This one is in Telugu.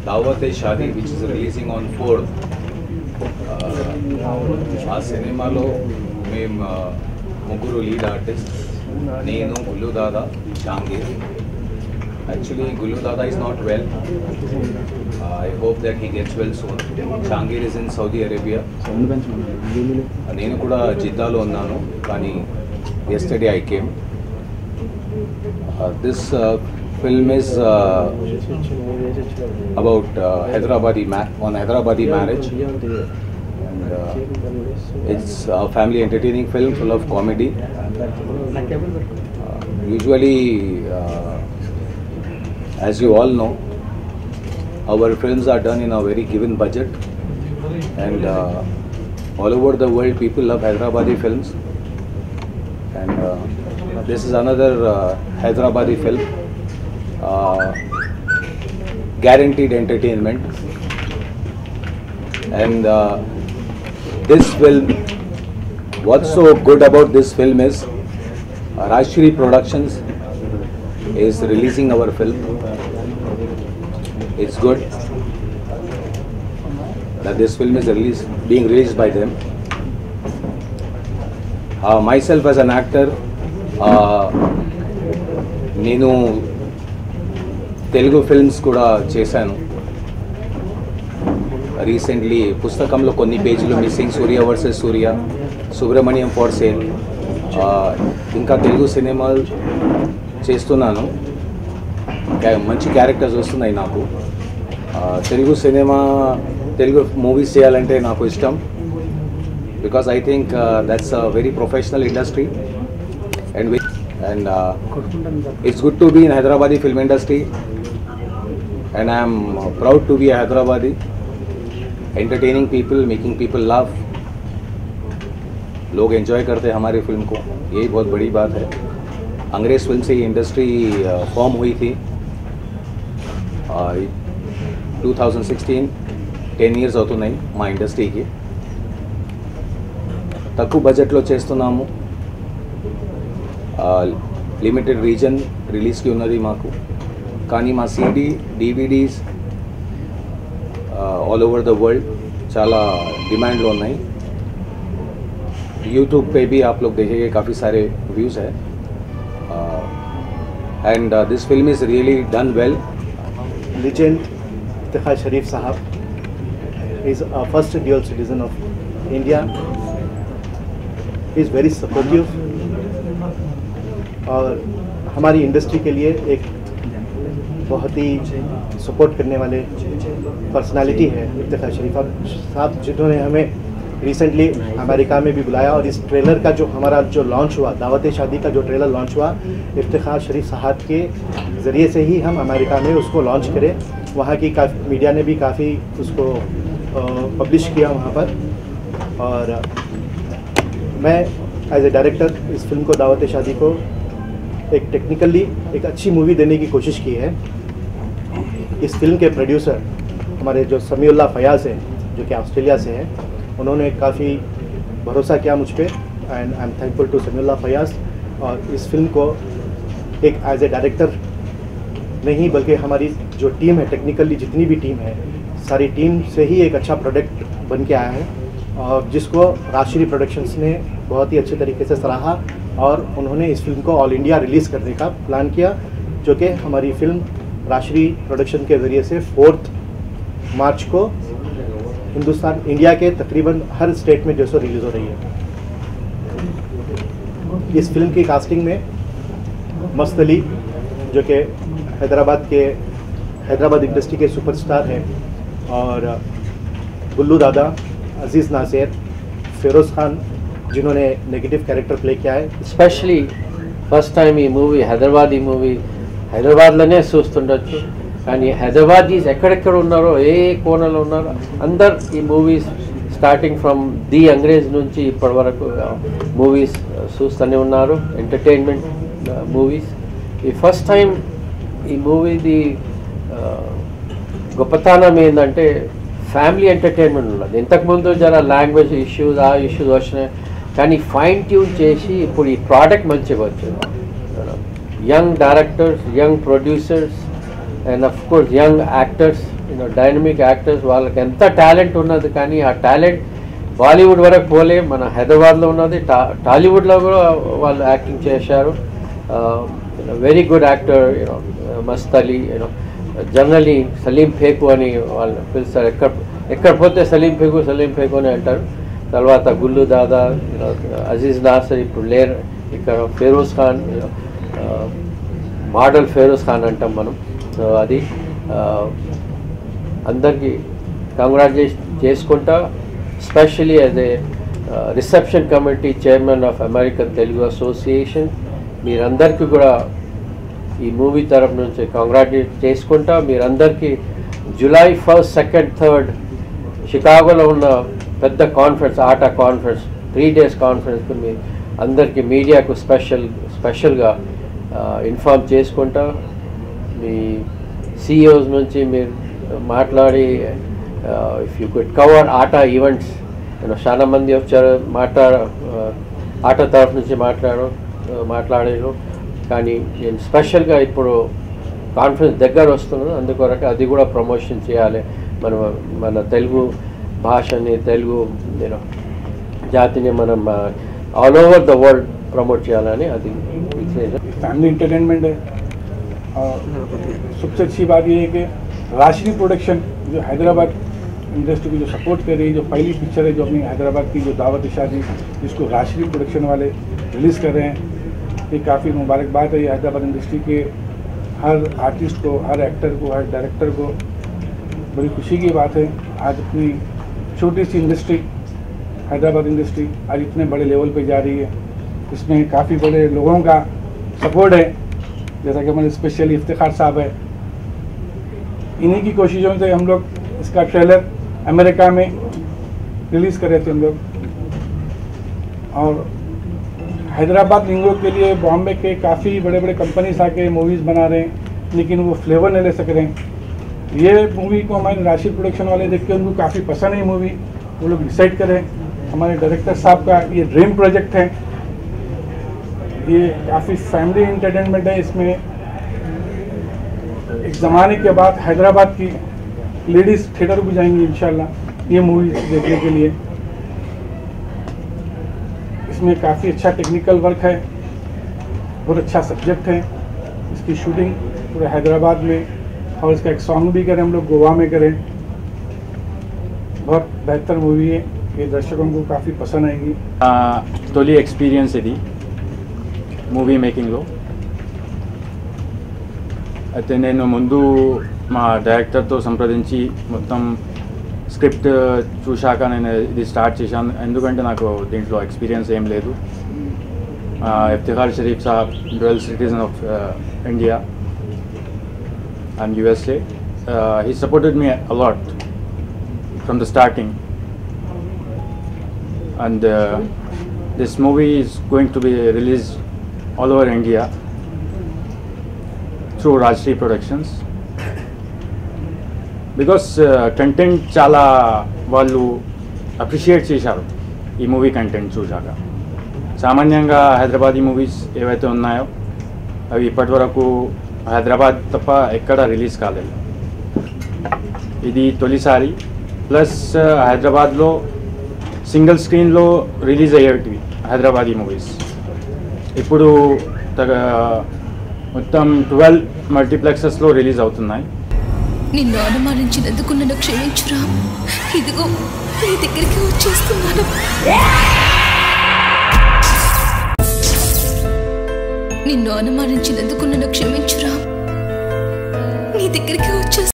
Dawat-e-Shaadi, which is releasing on 4th. ఆ సినిమాలో మేము ముగ్గురు లీడ్ ఆర్టిస్ట్, నేను, గుల్లు దాదా, షాంగీర్. Actually, Gullu Dada is not well. I hope that he gets well soon. Shangir is in Saudi Arabia. నేను కూడా జిద్దాలో ఉన్నాను, కానీ yesterday I came. This film is about Hyderabadi marriage. And, it's a family entertaining film full of comedy. Usually, as you all know, our films are done in a very given budget, and all over the world people love Hyderabadi films, and this is another Hyderabadi film, guaranteed entertainment. And this film, what's so good about this film is Rajshri Productions is releasing our film. It's good that this film is being released by them. Myself as an actor, నేను తెలుగు ఫిల్మ్స్ కూడా చేశాను. రీసెంట్లీ పుస్తకంలో కొన్ని పేజీలు missing, Surya versus Surya, Subrahmanyam for sale, ఇంకా తెలుగు సినిమాలు చేస్తున్నాను. మంచి క్యారెక్టర్స్ వస్తున్నాయి నాకు. తెలుగు మూవీస్ చేయాలంటే నాకు ఇష్టం, because I think that's a very professional industry, and it's good to be in Hyderabadi film industry, and I am proud to be a Hyderabadi, entertaining people, making people laugh. लोग एंजॉय करते हैं हमारी फिल्म को, यही बहुत बड़ी बात है. अंग्रेज फिल्म से ये इंडस्ट्री फॉर्म हुई थी 2016, 10 years అవుతున్నాయి మా ఇండస్ట్రీకి. తక్కువ బడ్జెట్లో చేస్తున్నాము, లిమిటెడ్ రీజన్ రిలీజ్కి ఉన్నది మాకు, కానీ మా CD, DVDs all over the world చాలా डिमांडలో ఉన్నాయి. यूट्यूब पे भी आप लोग देखेंगे काफ़ी सारे व्यूज़ है, and this film is really done well. Legend Iftikhar Sharif Sahab is a first dual citizen of India. He is very supportive और हमारी इंडस्ट्री के लिए एक बहुत ही सपोर्ट करने वाले पर्सनालिटी है इफ्तिखार शरीफ साहब, जिन्होंने हमें रिसेंटली अमेरिका में भी बुलाया. और इस ट्रेलर का जो हमारा लॉन्च हुआ, दावत-ए-शादी का जो ट्रेलर लॉन्च हुआ, इफ्तिखार शरीफ साहब के ज़रिए से ही हम अमेरिका में उसको लॉन्च करें. वहाँ की मीडिया ने भी काफ़ी उसको पब्लिश किया वहाँ पर. और मैं एज ए डायरेक्टर इस फिल्म को, दावत-ए-शादी को, एक टेक्निकली एक अच्छी मूवी देने की कोशिश की है. इस फिल्म के प्रोड्यूसर हमारे जो समीउल्लाह फयाज़ हैं, जो कि ऑस्ट्रेलिया से हैं, उन्होंने काफ़ी भरोसा किया मुझ पर, and I am thankful to Samiullah Fayaz. और इस फिल्म को एक एज ए डायरेक्टर नहीं, बल्कि हमारी जो टीम है, टेक्निकली जितनी भी टीम है, सारी टीम से ही एक अच्छा प्रोडक्ट बन के आया है, और जिसको राजश्री प्रोडक्शंस ने बहुत ही अच्छे तरीके से सराहा. और उन्होंने इस फिल्म को ऑल इंडिया रिलीज़ करने का प्लान किया, जो कि हमारी फिल्म राजश्री प्रोडक्शन के ज़रिए से 4 मार्च को हिंदुस्तान, इंडिया के तकरीबन हर स्टेट में जो सो रिलीज़ हो रही है. इस फिल्म की कास्टिंग में मस्त अली, जो कि हैदराबाद इंडस्ट्री के सुपरस्टार हैं, और गुल्लू दादा, अजीज़ नासिर, फिरोज़ खान, जिन्होंने नेगेटिव कैरेक्टर प्ले किया है. ఎస్పెషలీ ఫస్ట్ టైం ఈ మూవీ హైదరాబాదీ మూవీ హైదరాబాద్లోనే చూస్తుండొచ్చు, కానీ హైదరాబాదీస్ ఎక్కడెక్కడ ఉన్నారో, ఏ కోణంలో ఉన్నారో, అందరు ఈ movies starting from the Angrez నుంచి ఇప్పటి వరకు మూవీస్ చూస్తూనే ఉన్నారు, ఎంటర్టైన్మెంట్ మూవీస్. ఈ ఫస్ట్ టైం ఈ మూవీది గొప్పతనం ఏంటంటే ఫ్యామిలీ ఎంటర్టైన్మెంట్ ఉన్నది. ఇంతకుముందు జర లాంగ్వేజ్ ఇష్యూస్ వచ్చినాయి, కానీ ఫైన్ ట్యూన్ చేసి ఇప్పుడు ఈ ప్రోడక్ట్ మంచిగా వచ్చింది. Young directors, young producers, and of course young actors, dynamic actors, వాళ్ళకి ఎంత టాలెంట్ ఉన్నది, కానీ ఆ టాలెంట్ బాలీవుడ్ వరకు పోలే, మన హైదరాబాద్లో ఉన్నది. టాలీవుడ్లో కూడా వాళ్ళు యాక్టింగ్ చేశారు. వెరీ గుడ్ యాక్టర్ మస్త్ అలీ, జనరలీ సలీం ఫేకు అని వాళ్ళు పిలుస్తారు. ఎక్కడ పోతే సలీం ఫేకు అని అంటారు. తర్వాత గుల్లు దాదా, అజీజ్ నాసర్ ఇప్పుడు లేరు ఇక్కడ. ఫెరోజ్ ఖాన్, మోడల్ ఫెరోజ్ ఖాన్ అంటాం మనం. సో అది అందరికీ కంగ్రాచులేషన్ చేసుకుంటా. Specially as a reception committee chairman of American Telugu Association, మీరందరికీ కూడా ఈ మూవీ తరఫు నుంచి కంగ్రాచులేట్ చేసుకుంటా. మీరందరికీ జూలై 1st, 2nd, 3rd షికాగోలో ఉన్న పెద్ద కాన్ఫరెన్స్, ఆటా కాన్ఫరెన్స్, 3 days కాన్ఫరెన్స్కి మీ అందరికీ మీడియాకు స్పెషల్గా ఇన్ఫార్మ్ చేసుకుంటా. మీ CEOs నుంచి మీరు మాట్లాడి if you could cover ATA events, చాలా మంది వచ్చారు ఆటా తరఫు నుంచి మాట్లాడారు. కానీ నేను స్పెషల్గా ఇప్పుడు కాన్ఫరెన్స్ దగ్గర వస్తున్నాను, అందుకొరకు అది కూడా ప్రమోషన్ చేయాలి. మన తెలుగు భాషని, తెలుగు జాతిని మనం all over the world promote చేయాలని అది फैमिली एंटरटेनमेंट है। और सबसे अच्छी बात ये है कि राशि प्रोडक्शन जो हैदराबाद इंडस्ट्री को जो सपोर्ट कर रही है, जो पहली पिक्चर है जो अपनी हैदराबाद की जो दावत शादी जिसको राशि प्रोडक्शन वाले रिलीज़ कर रहे हैं, ये काफ़ी मुबारकबाद है। ये हैदराबाद इंडस्ट्री के हर आर्टिस्ट को, हर एक्टर को, हर डायरेक्टर को बड़ी खुशी की बात है। आज अपनी छोटी सी इंडस्ट्री हैदराबाद इंडस्ट्री आज इतने बड़े लेवल पे जा रही है। इसमें काफ़ी बड़े लोगों का सपोर्ट है, जैसा कि हमारे स्पेशली इफ्तिखार साहब है। इन्हीं की कोशिशों से हम लोग इसका ट्रेलर अमेरिका में रिलीज़ कर रहे थे हम लोग। और हैदराबाद लिंगो के लिए बॉम्बे के काफ़ी बड़े बड़े कंपनीज आके मूवीज़ बना रहे हैं, लेकिन वो फ्लेवर नहीं ले सक रहे हैं। ये मूवी को हमारे राशि प्रोडक्शन वाले देख के उनको काफ़ी पसंद है। मूवी वो लोग डिसाइड करें। हमारे डायरेक्टर साहब का ये ड्रीम प्रोजेक्ट है। ये काफ़ी फैमिली एंटरटेनमेंट है। इसमें एक ज़माने के बाद हैदराबाद की लेडीज़ थिएटर को जाएंगी इंशाल्लाह ये मूवी देखने के लिए। इसमें काफ़ी अच्छा टेक्निकल वर्क है, बहुत अच्छा सब्जेक्ट है। इसकी शूटिंग पूरे हैदराबाद में, और इसका एक सॉन्ग भी करें हम लोग गोवा में करें। बहुत बेहतर मूवी है, ये दर्शकों को काफ़ी पसंद आएगी। తొలి ఎక్స్పీరియన్స్ ఇది మూవీ మేకింగ్లో. అయితే నేను ముందు మా డైరెక్టర్తో సంప్రదించి మొత్తం స్క్రిప్ట్ చూశాక నేను ఇది స్టార్ట్ చేశాను. ఎందుకంటే నాకు దీంట్లో ఎక్స్పీరియన్స్ ఏం లేదు. Iftikhar Sharif Saab dual citizen of India and USA. He supported me a lot from the starting, and this movie is going to be released all over India through Rajshri Productions, because content chala vallu appreciate chesaru ee movie content చూశాక. సామాన్యంగా హైదరాబాదీ మూవీస్ ఏవైతే ఉన్నాయో అవి ఇప్పటి వరకు హైదరాబాద్ తప్ప ఎక్కడ రిలీజ్ కాలేదు. ఇది తొలిసారి. ప్లస్ హైదరాబాద్లో సింగిల్ స్క్రీన్లో రిలీజ్ అయ్యేటివి హైదరాబాదీ మూవీస్ ఇప్పుడు మొత్తం 12 మల్టీప్లెక్సెస్లో రిలీజ్ అవుతున్నాయి. నిన్ను అనుమానించినందుకు నన్ను క్షమించురా. ఇదిగో నీ దగ్గరికి వచ్చేస్తున్నాను. నిన్ను అనుమానించినందుకు నన్ను క్షమించురా. నీ దగ్గరికి వచ్చేస్తున్నాను.